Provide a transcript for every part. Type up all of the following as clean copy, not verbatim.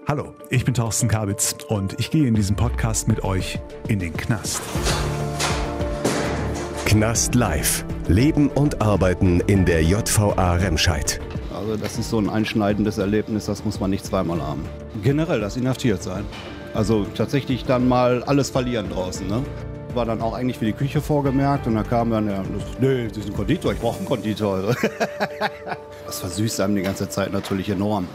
Hallo, ich bin Thorsten Kabitz und ich gehe in diesem Podcast mit euch in den Knast. Knast Live. Leben und Arbeiten in der JVA Remscheid. Also das ist so ein einschneidendes Erlebnis, das muss man nicht zweimal haben. Generell das Inhaftiert-Sein. Also tatsächlich dann mal alles verlieren draußen, ne? War dann auch eigentlich für die Küche vorgemerkt und da kam dann, nee, das ist ein Konditor, ich brauche einen Konditor. Das versüßt einem die ganze Zeit natürlich enorm.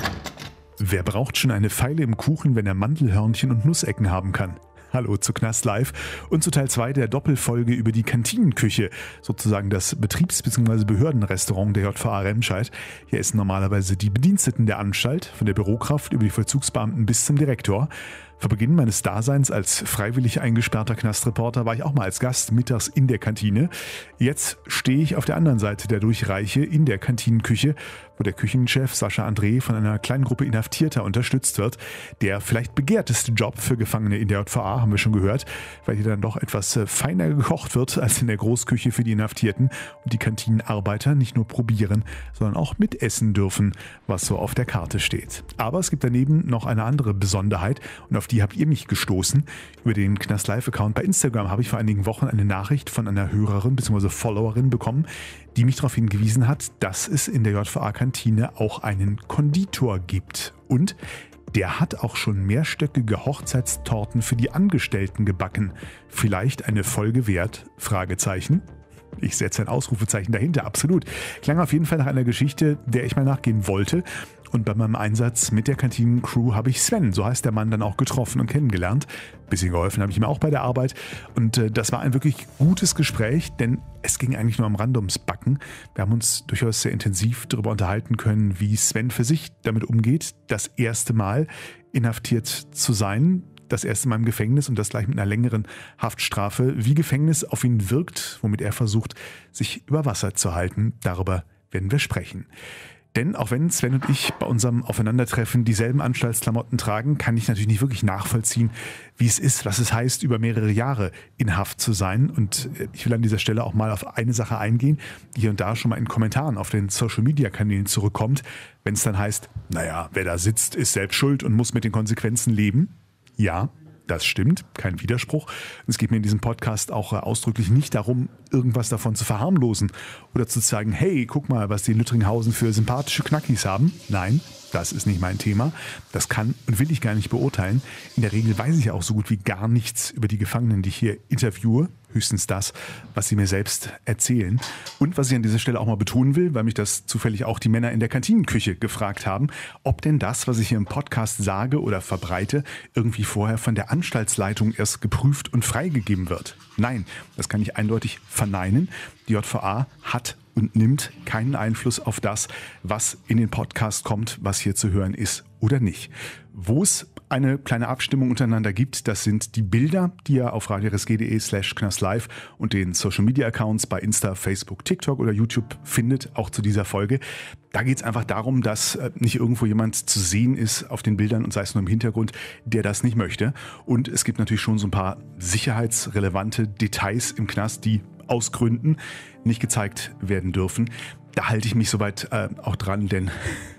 Wer braucht schon eine Feile im Kuchen, wenn er Mandelhörnchen und Nussecken haben kann? Hallo zu Knast Live und zu Teil 2 der Doppelfolge über die Kantinenküche, sozusagen das Betriebs- bzw. Behördenrestaurant der JVA Remscheid. Hier essen normalerweise die Bediensteten der Anstalt, von der Bürokraft über die Vollzugsbeamten bis zum Direktor. Vor Beginn meines Daseins als freiwillig eingesperrter Knastreporter war ich auch mal als Gast mittags in der Kantine. Jetzt stehe ich auf der anderen Seite der Durchreiche in der Kantinenküche, wo der Küchenchef Sascha André von einer kleinen Gruppe Inhaftierter unterstützt wird. Der vielleicht begehrteste Job für Gefangene in der JVA, haben wir schon gehört, weil hier dann doch etwas feiner gekocht wird als in der Großküche für die Inhaftierten und die Kantinenarbeiter nicht nur probieren, sondern auch mitessen dürfen, was so auf der Karte steht. Aber es gibt daneben noch eine andere Besonderheit und auf die habt ihr mich gestoßen. Über den Knast Live-Account bei Instagram habe ich vor einigen Wochen eine Nachricht von einer Hörerin bzw. Followerin bekommen, die mich darauf hingewiesen hat, dass es in der JVA-Kantine auch einen Konditor gibt. Und der hat auch schon mehrstöckige Hochzeitstorten für die Angestellten gebacken. Vielleicht eine Folge wert? Fragezeichen. Ich setze ein Ausrufezeichen dahinter, absolut. Klang auf jeden Fall nach einer Geschichte, der ich mal nachgehen wollte. Und bei meinem Einsatz mit der Kantinencrew habe ich Sven, so heißt der Mann, dann auch getroffen und kennengelernt. Bisschen geholfen habe ich ihm auch bei der Arbeit. Und das war ein wirklich gutes Gespräch, denn es ging eigentlich nur am Rande ums Backen. Wir haben uns durchaus sehr intensiv darüber unterhalten können, wie Sven für sich damit umgeht, das erste Mal inhaftiert zu sein. Das erste Mal im Gefängnis und das gleich mit einer längeren Haftstrafe. Wie Gefängnis auf ihn wirkt, womit er versucht, sich über Wasser zu halten. Darüber werden wir sprechen. Denn auch wenn Sven und ich bei unserem Aufeinandertreffen dieselben Anstaltsklamotten tragen, kann ich natürlich nicht wirklich nachvollziehen, wie es ist, was es heißt, über mehrere Jahre in Haft zu sein. Und ich will an dieser Stelle auch mal auf eine Sache eingehen, die hier und da schon mal in Kommentaren auf den Social-Media-Kanälen zurückkommt, wenn es dann heißt, naja, wer da sitzt, ist selbst schuld und muss mit den Konsequenzen leben. Ja, das stimmt, kein Widerspruch. Es geht mir in diesem Podcast auch ausdrücklich nicht darum, irgendwas davon zu verharmlosen oder zu sagen, hey, guck mal, was die in Lüttringhausen für sympathische Knackis haben. Nein, das ist nicht mein Thema. Das kann und will ich gar nicht beurteilen. In der Regel weiß ich auch so gut wie gar nichts über die Gefangenen, die ich hier interviewe. Höchstens das, was sie mir selbst erzählen. Und was ich an dieser Stelle auch mal betonen will, weil mich das zufällig auch die Männer in der Kantinenküche gefragt haben, ob denn das, was ich hier im Podcast sage oder verbreite, irgendwie vorher von der Anstaltsleitung erst geprüft und freigegeben wird. Nein, das kann ich eindeutig verneinen. Die JVA hat und nimmt keinen Einfluss auf das, was in den Podcast kommt, was hier zu hören ist oder nicht. Wo es eine kleine Abstimmung untereinander gibt, das sind die Bilder, die ihr auf radiorsg.de/knastlive und den Social-Media-Accounts bei Insta, Facebook, TikTok oder YouTube findet, auch zu dieser Folge. Da geht es einfach darum, dass nicht irgendwo jemand zu sehen ist auf den Bildern und sei es nur im Hintergrund, der das nicht möchte. Und es gibt natürlich schon so ein paar sicherheitsrelevante Details im Knast, die aus Gründen nicht gezeigt werden dürfen. Da halte ich mich soweit auch dran, denn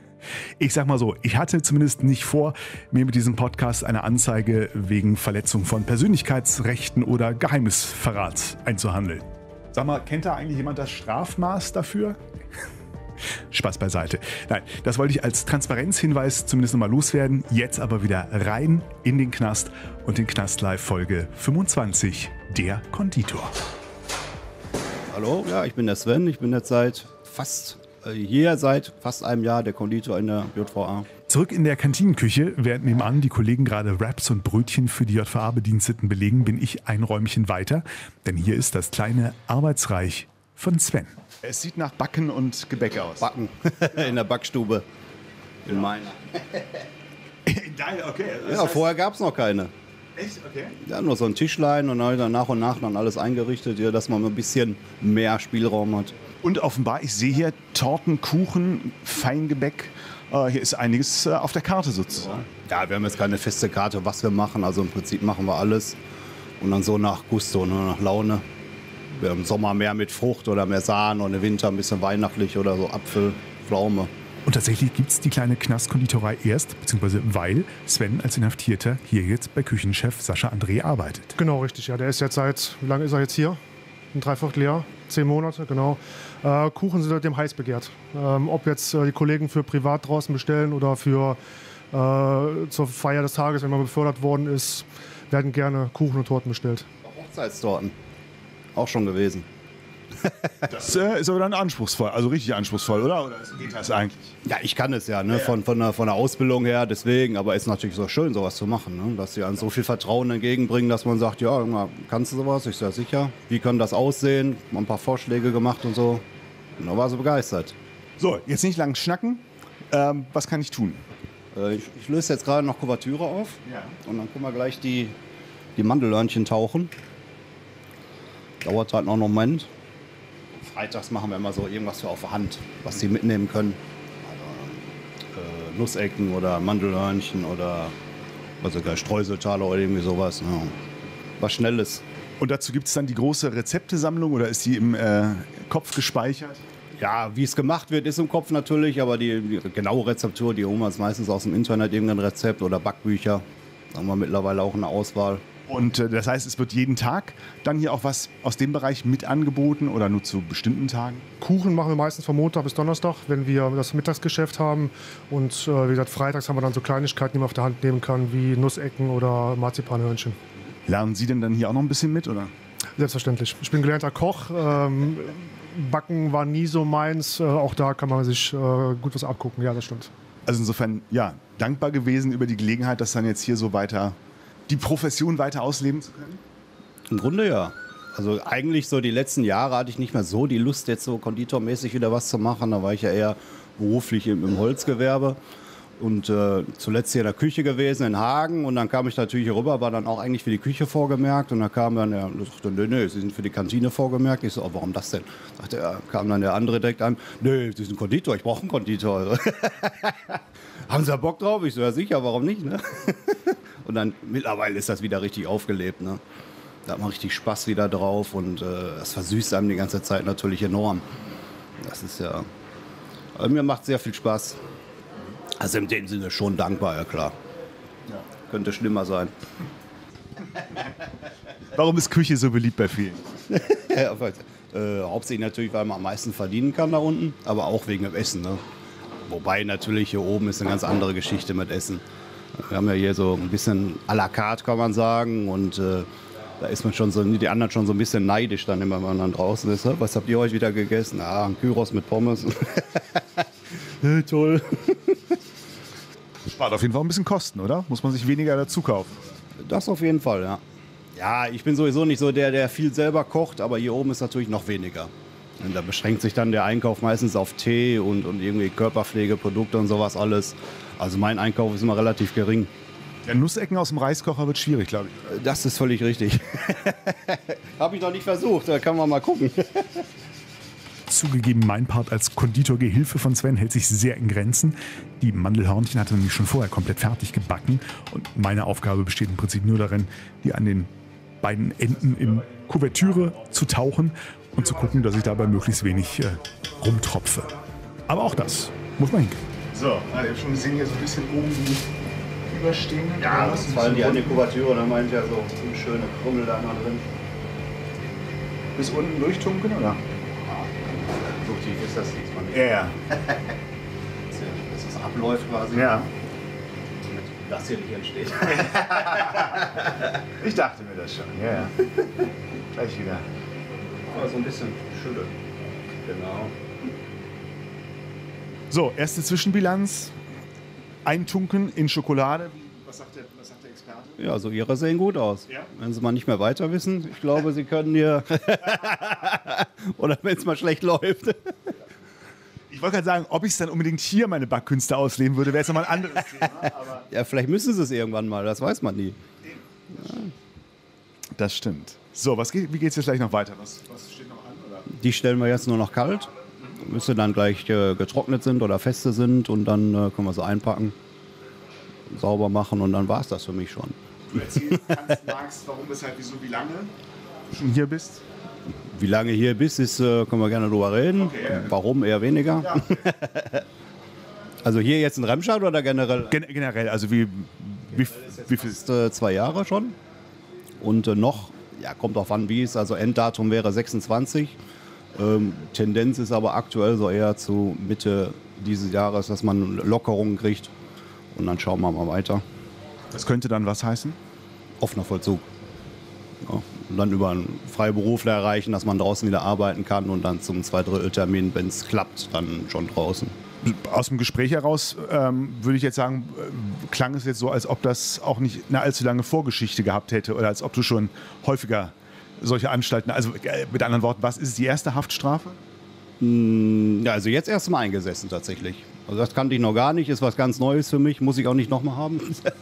ich sag mal so, ich hatte zumindest nicht vor, mir mit diesem Podcast eine Anzeige wegen Verletzung von Persönlichkeitsrechten oder Geheimnisverrats einzuhandeln. Sag mal, kennt da eigentlich jemand das Strafmaß dafür? Spaß beiseite. Nein, das wollte ich als Transparenzhinweis zumindest nochmal loswerden. Jetzt aber wieder rein in den Knast und den Knast Live Folge 25, der Konditor. Hallo, ja, ich bin der Sven, ich bin jetzt seit fast einem Jahr der Konditor in der JVA. Zurück in der Kantinenküche, während nebenan die Kollegen gerade Wraps und Brötchen für die JVA-Bediensteten belegen, bin ich ein Räumchen weiter, denn hier ist das kleine Arbeitsreich von Sven. Es sieht nach Backen und Gebäck aus. Backen, in der Backstube. In meiner. Geil, okay. Ja, vorher gab es noch keine. Echt? Okay. Ja, nur so ein Tischlein und dann nach und nach dann alles eingerichtet, ja, dass man ein bisschen mehr Spielraum hat. Und offenbar, ich sehe hier Torten, Kuchen, Feingebäck. Hier ist einiges auf der Karte sozusagen. Ja, wir haben jetzt keine feste Karte, was wir machen. Also im Prinzip machen wir alles. Und dann so nach Gusto, nach Laune. Wir haben im Sommer mehr mit Frucht oder mehr Sahne und im Winter ein bisschen weihnachtlich oder so Apfel, Pflaume. Und tatsächlich gibt es die kleine Knastkonditorei erst, beziehungsweise weil Sven als Inhaftierter hier jetzt bei Küchenchef Sascha André arbeitet. Genau, richtig. Ja, der ist jetzt wie lange ist er jetzt hier? Ein Dreivierteljahr, 10 Monate, genau. Kuchen sind seitdem heiß begehrt. Ob jetzt die Kollegen für privat draußen bestellen oder für zur Feier des Tages, wenn man befördert worden ist, werden gerne Kuchen und Torten bestellt. Auch Hochzeitstorten. Auch schon gewesen. Das ist aber dann anspruchsvoll, also richtig anspruchsvoll, oder? Oder geht das eigentlich? Ja, ich kann es ja, ne? Von der Ausbildung her, deswegen. Aber es ist natürlich so schön, sowas zu machen, ne? Dass sie einem so viel Vertrauen entgegenbringen, dass man sagt, ja, kannst du sowas? Ich sage, sicher. Wie kann das aussehen? Mal ein paar Vorschläge gemacht und so. Und da war sie begeistert. So, jetzt nicht lang schnacken. Was kann ich tun? Ich löse jetzt gerade noch Kuvertüre auf. Ja. Und dann können wir gleich die Mandellörnchen tauchen. Dauert halt noch einen Moment. Freitags machen wir immer so irgendwas für auf der Hand, was sie mitnehmen können. Also, Nussecken oder Mandelhörnchen oder Streuseltaler oder irgendwie sowas. Ja. Was Schnelles. Und dazu gibt es dann die große Rezeptesammlung oder ist die im Kopf gespeichert? Ja, wie es gemacht wird, ist im Kopf natürlich, aber die genaue Rezeptur, die holen wir uns meistens aus dem Internet, irgendein Rezept oder Backbücher. Da haben wir mittlerweile auch eine Auswahl. Und das heißt, es wird jeden Tag dann hier auch was aus dem Bereich mit angeboten oder nur zu bestimmten Tagen? Kuchen machen wir meistens von Montag bis Donnerstag, wenn wir das Mittagsgeschäft haben. Und wie gesagt, freitags haben wir dann so Kleinigkeiten, die man auf der Hand nehmen kann, wie Nussecken oder Marzipanhörnchen. Lernen Sie denn dann hier auch noch ein bisschen mit, oder? Selbstverständlich. Ich bin gelernter Koch. Backen war nie so meins. Auch da kann man sich gut was abgucken. Ja, das stimmt. Also insofern, ja, dankbar gewesen über die Gelegenheit, das dann jetzt hier so weiter, die Profession weiter ausleben zu können? Im Grunde ja. Also eigentlich so die letzten Jahre hatte ich nicht mehr so die Lust, jetzt so konditormäßig wieder was zu machen. Da war ich ja eher beruflich im Holzgewerbe. Und zuletzt hier in der Küche gewesen in Hagen und dann kam ich natürlich hier rüber, war dann auch eigentlich für die Küche vorgemerkt und dann kam dann der, sagte, nee, Sie sind für die Kantine vorgemerkt. Ich so, oh, warum das denn? Sagte er, kam dann der andere direkt an, nee, Sie sind Konditor, ich brauche einen Konditor. Haben Sie da Bock drauf? Ich so, ja sicher, warum nicht? Ne? Und dann mittlerweile ist das wieder richtig aufgelebt. Ne? Da hat man richtig Spaß wieder drauf und das versüßt einem die ganze Zeit natürlich enorm. Das ist ja, also mir macht sehr viel Spaß. Also in dem Sinne schon dankbar, ja klar. Ja. Könnte schlimmer sein. Warum ist Küche so beliebt bei vielen? Ja, hauptsächlich natürlich, weil man am meisten verdienen kann da unten, aber auch wegen dem Essen. Ne? Wobei natürlich hier oben ist eine ganz andere Geschichte mit Essen. Wir haben ja hier so ein bisschen à la carte, kann man sagen. Und da ist man schon so, die anderen schon so ein bisschen neidisch, dann immer, wenn man dann draußen ist. Was habt ihr heute wieder gegessen? Ah, ein Gyros mit Pommes. Toll. Spart auf jeden Fall ein bisschen Kosten, oder? Muss man sich weniger dazu kaufen? Das auf jeden Fall, ja. Ja, ich bin sowieso nicht so der viel selber kocht, aber hier oben ist natürlich noch weniger. Und da beschränkt sich dann der Einkauf meistens auf Tee und irgendwie Körperpflegeprodukte und sowas alles. Also mein Einkauf ist immer relativ gering. Ja, Nussecken aus dem Reiskocher wird schwierig, glaube ich. Das ist völlig richtig. Habe ich noch nicht versucht, da kann man mal gucken. Zugegeben, mein Part als Konditorgehilfe von Sven hält sich sehr in Grenzen. Die Mandelhörnchen hat er nämlich schon vorher komplett fertig gebacken. Und meine Aufgabe besteht im Prinzip nur darin, die an den beiden Enden in Kuvertüre zu tauchen und zu gucken, dass ich dabei möglichst wenig rumtropfe. Aber auch das muss man hinkriegen. So, ich habe schon gesehen, hier so ein bisschen oben die überstehenden. Ja, das fallen die an die Kuvertüre, dann meint ja so eine schöne Krummel da noch drin. Bis unten durchtunken, oder? So tief ist das diesmal nicht. Ja. Dass das abläuft quasi. Ja. Damit das hier nicht entsteht. Ich dachte mir das schon, ja. Gleich wieder. Aber so ein bisschen schütteln. Genau. So, erste Zwischenbilanz. Eintunken in Schokolade. Was sagt der Experte? Ja, also Ihre sehen gut aus. Ja? Wenn Sie mal nicht mehr weiter wissen, ich glaube, Sie können hier... Oder wenn es mal schlecht läuft. Ich wollte gerade sagen, ob ich es dann unbedingt hier meine Backkünste ausleben würde, wäre es nochmal ein anderes Thema. Aber Ja, vielleicht müssen Sie es irgendwann mal, das weiß man nie. ja. Das stimmt. So, wie geht es jetzt gleich noch weiter? Was steht noch an? Oder? Die stellen wir jetzt nur noch kalt. Bis sie dann gleich getrocknet sind oder feste sind und dann können wir sie einpacken, sauber machen und dann war es das für mich schon. Du erzählen kannst, magst, warum, weshalb, wieso, wie lange du schon hier bist? Wie lange hier bist, können wir gerne drüber reden. Okay, ja. Warum eher weniger. Ja. Also hier jetzt in Remscheid oder generell? Generell, also wie viel? Ist 2 Jahre schon. Und noch, ja, kommt drauf an, wie es, also Enddatum wäre 26. Tendenz ist aber aktuell so eher zu Mitte dieses Jahres, dass man Lockerungen kriegt. Und dann schauen wir mal weiter. Das könnte dann was heißen? Offener Vollzug. Ja, und dann über einen Freiberufler erreichen, dass man draußen wieder arbeiten kann und dann zum 2/3-Termin, wenn es klappt, dann schon draußen. Aus dem Gespräch heraus würde ich jetzt sagen, klang es jetzt so, als ob das auch nicht eine allzu lange Vorgeschichte gehabt hätte oder als ob du schon häufiger solche Anstalten, also mit anderen Worten, was ist die erste Haftstrafe? Ja, also jetzt erst mal eingesessen tatsächlich. Also das kannte ich noch gar nicht, ist was ganz Neues für mich, muss ich auch nicht nochmal haben.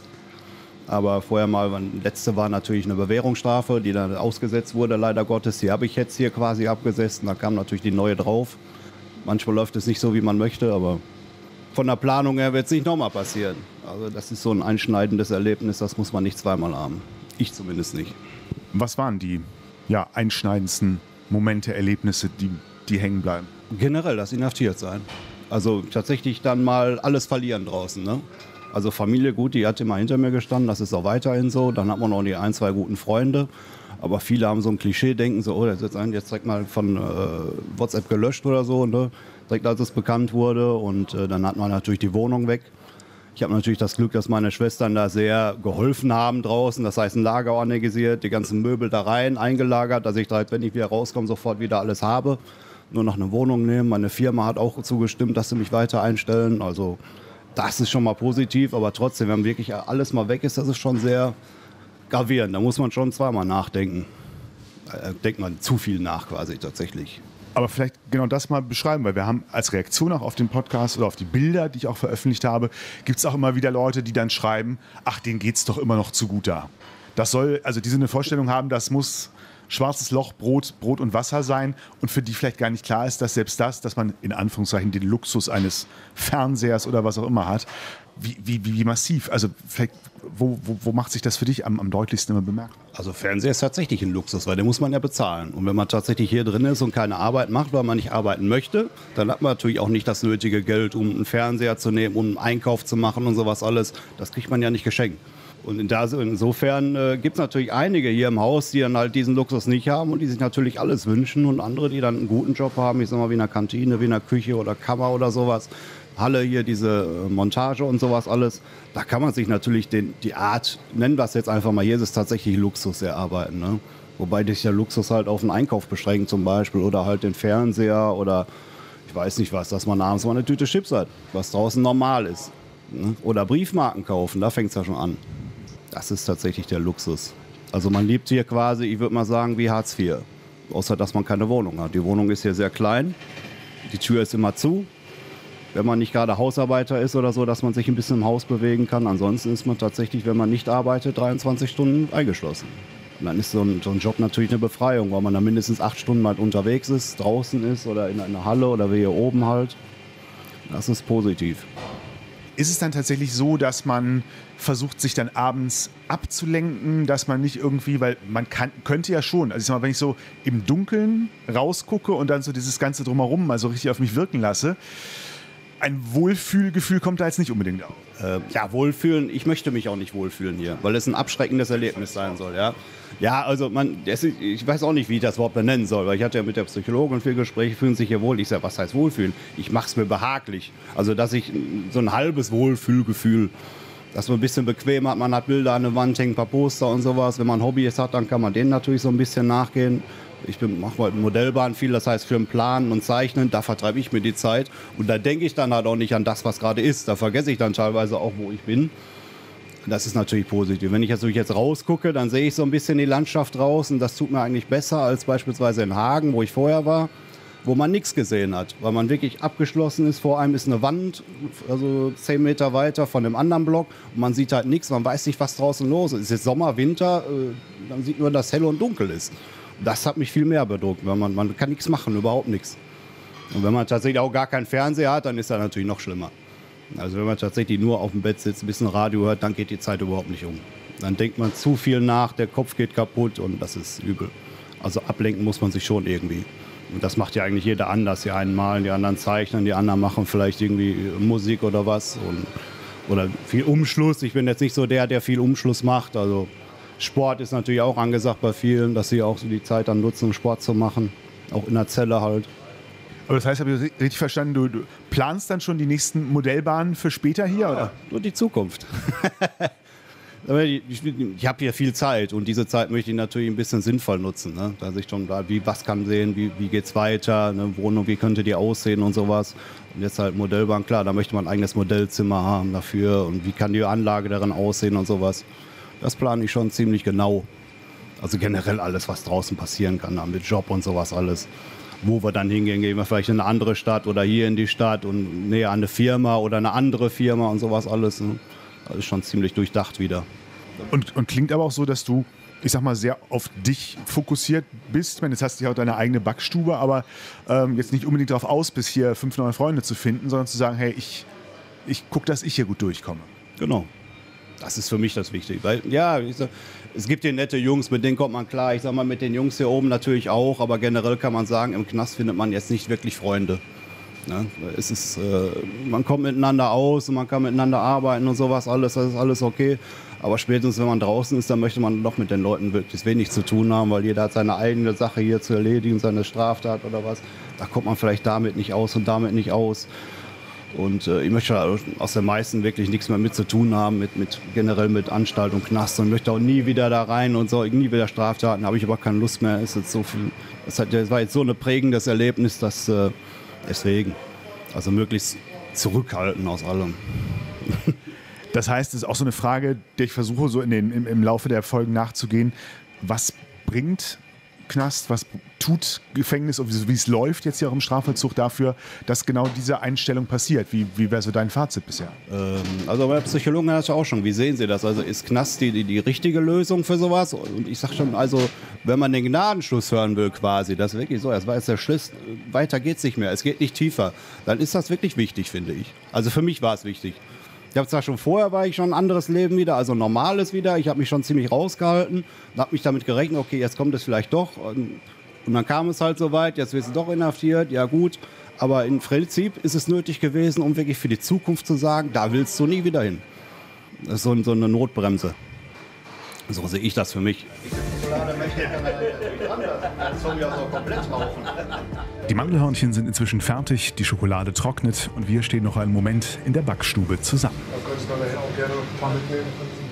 Aber vorher mal, letzte war natürlich eine Bewährungsstrafe, die dann ausgesetzt wurde, leider Gottes. Die habe ich jetzt hier quasi abgesessen, da kam natürlich die neue drauf. Manchmal läuft es nicht so, wie man möchte, aber von der Planung her wird es nicht nochmal passieren. Also das ist so ein einschneidendes Erlebnis, das muss man nicht zweimal haben. Ich zumindest nicht. Was waren die einschneidendsten Momente, Erlebnisse, die hängen bleiben? Generell das Inhaftiertsein. Also tatsächlich dann mal alles verlieren draußen. Ne? Also Familie, gut, die hat immer hinter mir gestanden, das ist auch weiterhin so. Dann hat man noch die 1, 2 guten Freunde. Aber viele haben so ein Klischee-Denken, so, oh, der ist jetzt direkt mal von WhatsApp gelöscht oder so, ne? Direkt als es bekannt wurde. Und dann hat man natürlich die Wohnung weg. Ich habe natürlich das Glück, dass meine Schwestern da sehr geholfen haben draußen. Das heißt, ein Lager organisiert, die ganzen Möbel da rein, eingelagert, dass ich direkt, wenn ich wieder rauskomme, sofort wieder alles habe. Nur noch eine Wohnung nehmen. Meine Firma hat auch zugestimmt, dass sie mich weiter einstellen. Also das ist schon mal positiv. Aber trotzdem, wenn wirklich alles mal weg ist, das ist schon sehr gravierend. Da muss man schon zweimal nachdenken. Denkt man zu viel nach quasi tatsächlich. Aber vielleicht genau das mal beschreiben, weil wir haben als Reaktion auch auf den Podcast oder auf die Bilder, die ich auch veröffentlicht habe, gibt es auch immer wieder Leute, die dann schreiben, ach, denen geht's doch immer noch zu gut da. Das soll, also die so eine Vorstellung haben, das muss schwarzes Loch, Brot und Wasser sein und für die vielleicht gar nicht klar ist, dass selbst das, dass man in Anführungszeichen den Luxus eines Fernsehers oder was auch immer hat, wie massiv, also vielleicht, wo macht sich das für dich am deutlichsten immer bemerkt? Also Fernseher ist tatsächlich ein Luxus, weil den muss man ja bezahlen. Und wenn man tatsächlich hier drin ist und keine Arbeit macht, weil man nicht arbeiten möchte, dann hat man natürlich auch nicht das nötige Geld, um einen Fernseher zu nehmen, um einen Einkauf zu machen und sowas alles. Das kriegt man ja nicht geschenkt. Und insofern gibt es natürlich einige hier im Haus, die dann halt diesen Luxus nicht haben und die sich natürlich alles wünschen. Und andere, die dann einen guten Job haben, ich sag mal wie in einer Kantine, wie in einer Küche oder Kammer oder sowas. Halle hier, diese Montage und sowas alles. Da kann man sich natürlich die Art, nennen wir es jetzt einfach mal, hier ist es tatsächlich Luxus erarbeiten. Ne? Wobei sich der Luxus halt auf den Einkauf beschränkt zum Beispiel oder halt den Fernseher oder ich weiß nicht was, dass man abends mal eine Tüte Chips hat, was draußen normal ist. Ne? Oder Briefmarken kaufen, da fängt es ja schon an. Das ist tatsächlich der Luxus. Also man lebt hier quasi, ich würde mal sagen, wie Hartz IV. Außer, dass man keine Wohnung hat. Die Wohnung ist hier sehr klein, die Tür ist immer zu. Wenn man nicht gerade Hausarbeiter ist oder so, dass man sich ein bisschen im Haus bewegen kann. Ansonsten ist man tatsächlich, wenn man nicht arbeitet, 23 Stunden eingeschlossen. Und dann ist so ein Job natürlich eine Befreiung, weil man da mindestens 8 Stunden halt unterwegs ist, draußen ist oder in einer Halle oder wie hier oben halt. Das ist positiv. Ist es dann tatsächlich so, dass man versucht, sich dann abends abzulenken, dass man nicht irgendwie, weil man könnte ja schon, also ich sag mal, wenn ich so im Dunkeln rausgucke und dann so dieses Ganze drumherum mal so richtig auf mich wirken lasse, ein Wohlfühlgefühl kommt da jetzt nicht unbedingt auf. Ja, wohlfühlen, ich möchte mich auch nicht wohlfühlen hier, weil es ein abschreckendes Erlebnis sein soll. Ja, also ich weiß auch nicht, wie ich das überhaupt benennen soll, weil ich hatte ja mit der Psychologin viel Gespräche, fühlen sich hier wohl. Ich sage, was heißt wohlfühlen? Ich mache es mir behaglich. Also, dass ich so ein halbes Wohlfühlgefühl, dass man ein bisschen bequem hat, man hat Bilder an der Wand, hängen ein paar Poster und sowas. Wenn man Hobbys hat, dann kann man denen natürlich so ein bisschen nachgehen. Ich mache mal Modellbahn viel, das heißt für ein Planen und Zeichnen, da vertreibe ich mir die Zeit. Und da denke ich dann halt auch nicht an das, was gerade ist. Da vergesse ich dann teilweise auch, wo ich bin. Das ist natürlich positiv. Wenn ich jetzt rausgucke, dann sehe ich so ein bisschen die Landschaft draußen. Das tut mir eigentlich besser als beispielsweise in Hagen, wo ich vorher war, wo man nichts gesehen hat. Weil man wirklich abgeschlossen ist. Vor einem ist eine Wand, also 10 Meter weiter von dem anderen Block. Und man sieht halt nichts, man weiß nicht, was draußen los ist. Es ist jetzt Sommer, Winter, dann sieht nur, dass hell und dunkel ist. Das hat mich viel mehr bedrückt, weil man kann nichts machen, überhaupt nichts. Und wenn man tatsächlich auch gar keinen Fernseher hat, dann ist das natürlich noch schlimmer. Also wenn man tatsächlich nur auf dem Bett sitzt, ein bisschen Radio hört, dann geht die Zeit überhaupt nicht um. Dann denkt man zu viel nach, der Kopf geht kaputt und das ist übel. Also ablenken muss man sich schon irgendwie. Und das macht ja eigentlich jeder anders. Die einen malen, die anderen zeichnen, die anderen machen vielleicht irgendwie Musik oder was. Oder viel Umschluss. Ich bin jetzt nicht so der viel Umschluss macht. Also Sport ist natürlich auch angesagt bei vielen, dass sie auch so die Zeit dann nutzen, um Sport zu machen. Auch in der Zelle halt. Aber das heißt, habe ich richtig verstanden, du planst dann schon die nächsten Modellbahnen für später hier? Ja, oder? nur die Zukunft. Ich habe hier viel Zeit und diese Zeit möchte ich natürlich ein bisschen sinnvoll nutzen. Ne? Dass ich schon da, was kann sehen, wie geht es weiter, ne? Wie könnte die aussehen und sowas. Und jetzt halt Modellbahn, klar, da möchte man ein eigenes Modellzimmer haben dafür und wie kann die Anlage darin aussehen und sowas. Das plane ich schon ziemlich genau. Also generell alles, was draußen passieren kann, mit Job und sowas alles. Wo wir dann hingehen, gehen wir vielleicht in eine andere Stadt oder hier in die Stadt und näher an eine Firma oder eine andere Firma und sowas alles. Ne? Das ist schon ziemlich durchdacht wieder. Und klingt aber auch so, dass du, ich sag mal, sehr auf dich fokussiert bist. Ich meine, jetzt hast du ja auch deine eigene Backstube, aber jetzt nicht unbedingt darauf aus, bis hier 5 neue Freunde zu finden, sondern zu sagen, hey, ich gucke, dass ich hier gut durchkomme. Genau. Das ist für mich das Wichtige. Weil, ja, es gibt hier nette Jungs, mit denen kommt man klar. Ich sag mal, mit den Jungs hier oben natürlich auch, aber generell kann man sagen, im Knast findet man jetzt nicht wirklich Freunde. Ne? Man kommt miteinander aus und man kann miteinander arbeiten und sowas alles, das ist alles okay. Aber spätestens, wenn man draußen ist, dann möchte man doch mit den Leuten wirklich wenig zu tun haben, weil jeder hat seine eigene Sache hier zu erledigen, seine Straftat oder was. Da kommt man vielleicht damit nicht aus und damit nicht aus. Und ich möchte aus den meisten wirklich nichts mehr mit zu tun haben, generell mit Anstalt und Knast und möchte auch nie wieder da rein und so, nie wieder Straftaten, habe ich aber keine Lust mehr. Ist jetzt so viel, das war jetzt so ein prägendes Erlebnis, dass deswegen, also möglichst zurückhalten aus allem. Das heißt, es ist auch so eine Frage, der ich versuche, so im Laufe der Folgen nachzugehen. Was bringt Knast, was tut Gefängnis und wie es läuft jetzt hier auch im Strafvollzug dafür, dass genau diese Einstellung passiert? Wie wäre so dein Fazit bisher? Also bei Psychologen hat es ja auch schon, wie sehen Sie das? Also ist Knast die richtige Lösung für sowas? Und ich sage schon, also wenn man den Gnadenschluss hören will quasi, das ist wirklich so, das war jetzt der Schluss, weiter geht es nicht mehr, es geht nicht tiefer, dann ist das wirklich wichtig, finde ich. Also für mich war es wichtig. Ich habe zwar schon vorher, war ich schon ein anderes Leben wieder, also normales wieder. Ich habe mich schon ziemlich rausgehalten und habe mich damit gerechnet, okay, jetzt kommt es vielleicht doch. Und dann kam es halt so weit, jetzt wird es doch inhaftiert, ja gut. Aber im Prinzip ist es nötig gewesen, um wirklich für die Zukunft zu sagen, da willst du nie wieder hin. Das ist so eine Notbremse. So sehe ich das für mich. Die Mandelhörnchen sind inzwischen fertig, die Schokolade trocknet und wir stehen noch einen Moment in der Backstube zusammen. Da könntest du nachher auch gerne ein paar mitnehmen.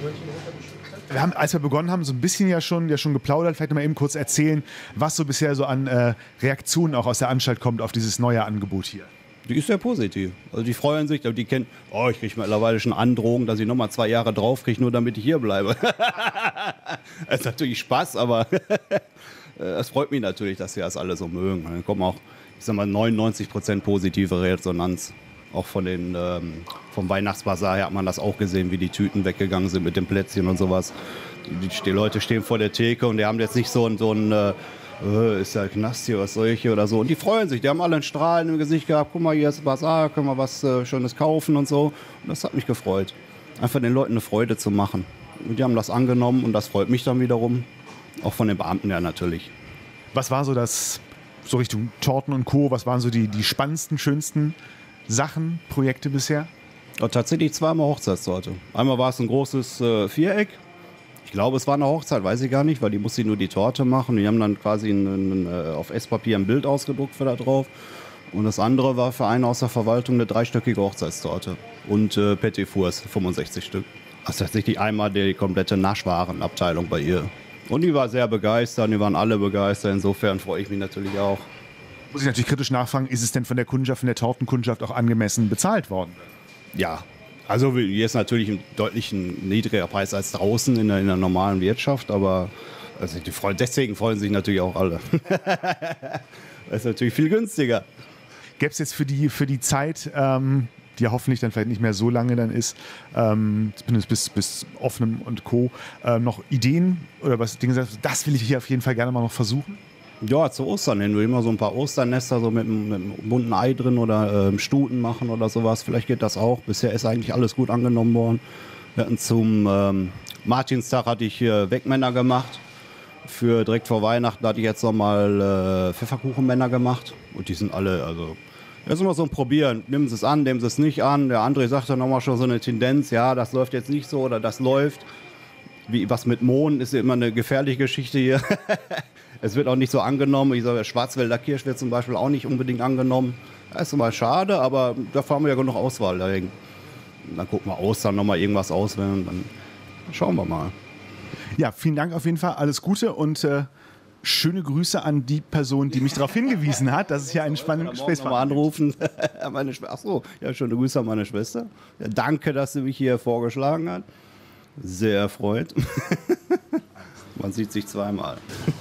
Wir haben, als wir begonnen haben, so ein bisschen ja schon geplaudert. Vielleicht noch mal eben kurz erzählen, was so bisher so an Reaktionen auch aus der Anstalt kommt auf dieses neue Angebot hier. Die ist sehr positiv. Also die freuen sich, die kennen, ich kriege mittlerweile schon Androhungen, dass ich nochmal 2 Jahre drauf kriege, nur damit ich hier bleibe. Das ist natürlich Spaß, aber es freut mich natürlich, dass sie das alle so mögen. Dann kommen auch, ich sag mal, 99% positive Resonanz. Auch vom Weihnachtsbasar her hat man das auch gesehen, wie die Tüten weggegangen sind mit den Plätzchen und sowas. Die Leute stehen vor der Theke und die haben jetzt nicht so ein ist ja Knast hier, was solche oder so. Und die freuen sich, die haben alle ein Strahlen im Gesicht gehabt. Guck mal, hier ist Basar, können wir was Schönes kaufen und so. Und das hat mich gefreut. Einfach den Leuten eine Freude zu machen. Und die haben das angenommen und das freut mich dann wiederum. Auch von den Beamten ja natürlich. Was war so so Richtung Torten und Co., was waren so die spannendsten, schönsten Sachen, Projekte bisher? Ja, tatsächlich 2-mal Hochzeitstorte. Einmal war es ein großes Viereck. Ich glaube, es war eine Hochzeit, weiß ich gar nicht, weil die musste nur die Torte machen. Die haben dann quasi auf Esspapier ein Bild ausgedruckt für da drauf. Und das andere war für einen aus der Verwaltung eine 3-stöckige Hochzeitstorte. Und Petit Fours, 65 Stück. Also tatsächlich einmal die komplette Naschwarenabteilung bei ihr. Und die war sehr begeistert, die waren alle begeistert. Insofern freue ich mich natürlich auch. Muss ich natürlich kritisch nachfragen, ist es denn von der Kundschaft, von der Tortenkundschaft auch angemessen bezahlt worden? Ja. Also hier ist natürlich ein deutlich niedriger Preis als draußen in der normalen Wirtschaft, aber also deswegen freuen sich natürlich auch alle. Das ist natürlich viel günstiger. Gäbe es jetzt für die Zeit, die ja hoffentlich dann vielleicht nicht mehr so lange dann ist, zumindest bis Offenem und Co., noch Ideen oder was Dinge sagst, das will ich hier auf jeden Fall gerne mal noch versuchen? Ja, zu Ostern hin. Wir immer so ein paar Osternester so mit einem bunten Ei drin oder Stuten machen oder sowas. Vielleicht geht das auch. Bisher ist eigentlich alles gut angenommen worden. Wir hatten zum Martinstag hatte ich hier Wegmänner gemacht. Für direkt vor Weihnachten hatte ich jetzt nochmal Pfefferkuchenmänner gemacht. Und die sind alle, also, das ist immer so ein Probieren. Nehmen Sie es an, nehmen Sie es nicht an. Der André sagt dann nochmal schon so eine Tendenz, ja, das läuft jetzt nicht so oder das läuft. Wie was mit Mohn ist ja immer eine gefährliche Geschichte hier. Es wird auch nicht so angenommen. Ich sage, Schwarzwälder Kirsch wird zum Beispiel auch nicht unbedingt angenommen. Das ist immer schade, aber da haben wir ja genug Auswahl. Dann gucken wir Ostern nochmal irgendwas auswählen, dann schauen wir mal. Ja, vielen Dank auf jeden Fall. Alles Gute und schöne Grüße an die Person, die mich darauf hingewiesen hat, dass es hier einen spannenden Gesprächspartner mal anrufen. Achso, ja, schöne Grüße an meine Schwester. Ja, danke, dass sie mich hier vorgeschlagen hat. Sehr erfreut. Man sieht sich zweimal.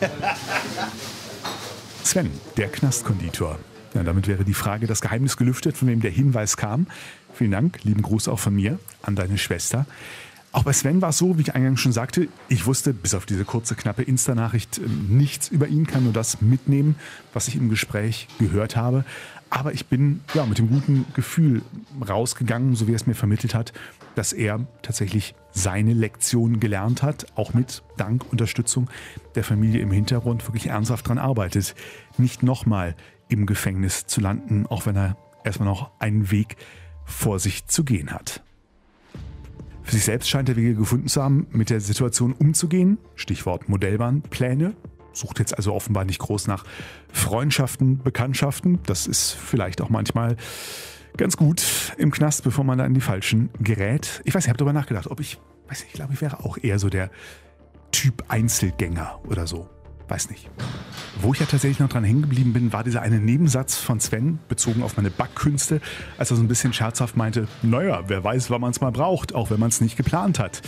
Sven, der Knastkonditor. Ja, damit wäre die Frage, das Geheimnis gelüftet, von wem der Hinweis kam. Vielen Dank, lieben Gruß auch von mir an deine Schwester. Auch bei Sven war es so, wie ich eingangs schon sagte, ich wusste bis auf diese kurze, knappe Insta-Nachricht nichts über ihn, kann nur das mitnehmen, was ich im Gespräch gehört habe. Aber ich bin mit dem guten Gefühl rausgegangen, so wie er es mir vermittelt hat, dass er tatsächlich seine Lektion gelernt hat, auch mit dank Unterstützung der Familie im Hintergrund wirklich ernsthaft daran arbeitet, nicht nochmal im Gefängnis zu landen, auch wenn er erstmal noch einen Weg vor sich zu gehen hat. Für sich selbst scheint er Wege gefunden zu haben, mit der Situation umzugehen. Stichwort Modellbahnpläne. Sucht jetzt also offenbar nicht groß nach Freundschaften, Bekanntschaften. Das ist vielleicht auch manchmal ganz gut im Knast, bevor man da in die Falschen gerät. Ich weiß nicht, ich habe darüber nachgedacht, ich glaube, ich wäre auch eher so der Typ Einzelgänger oder so. Weiß nicht. Wo ich ja tatsächlich noch dran hängen geblieben bin, war dieser eine Nebensatz von Sven, bezogen auf meine Backkünste, als er so ein bisschen scherzhaft meinte, naja, wer weiß, wann man es mal braucht, auch wenn man es nicht geplant hat.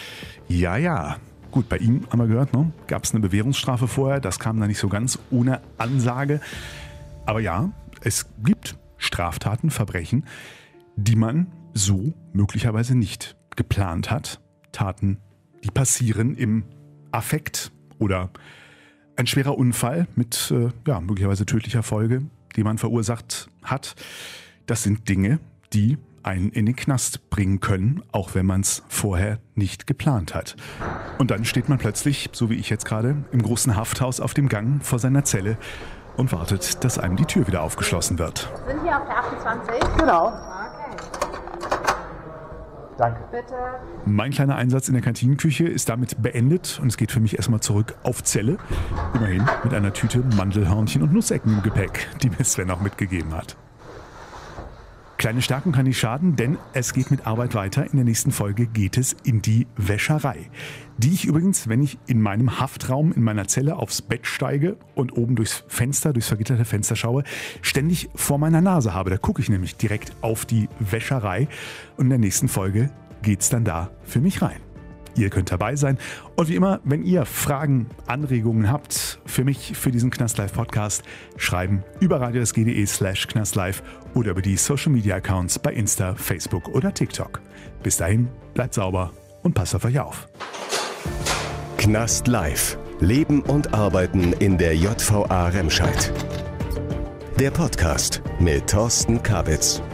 Ja. Gut, bei ihm haben wir gehört, ne? Gab es eine Bewährungsstrafe vorher, das kam dann nicht so ganz ohne Ansage. Aber ja, es gibt Straftaten, Verbrechen, die man so möglicherweise nicht geplant hat. Taten, die passieren im Affekt oder ein schwerer Unfall mit möglicherweise tödlicher Folge, die man verursacht hat. Das sind Dinge, die einen in den Knast bringen können, auch wenn man es vorher nicht geplant hat. Und dann steht man plötzlich, so wie ich jetzt gerade, im großen Hafthaus auf dem Gang vor seiner Zelle und wartet, dass einem die Tür wieder aufgeschlossen wird. Sind hier auf der 28? Genau. Okay. Danke. Bitte. Mein kleiner Einsatz in der Kantinenküche ist damit beendet und es geht für mich erstmal zurück auf Zelle. Immerhin mit einer Tüte Mandelhörnchen und Nussecken im Gepäck, die mir Sven auch mitgegeben hat. Kleine Stärken kann nicht schaden, denn es geht mit Arbeit weiter. In der nächsten Folge geht es in die Wäscherei. Die ich übrigens, wenn ich in meinem Haftraum, in meiner Zelle aufs Bett steige und oben durchs vergitterte Fenster schaue, ständig vor meiner Nase habe. Da gucke ich nämlich direkt auf die Wäscherei und in der nächsten Folge geht's dann da für mich rein. Ihr könnt dabei sein. Und wie immer, wenn ihr Fragen, Anregungen habt für mich, für diesen Knast Live Podcast, schreiben über radiosg.de/knastlive oder über die Social Media Accounts bei Insta, Facebook oder TikTok. Bis dahin, bleibt sauber und passt auf euch auf. Knast Live. Leben und Arbeiten in der JVA Remscheid. Der Podcast mit Thorsten Kabitz.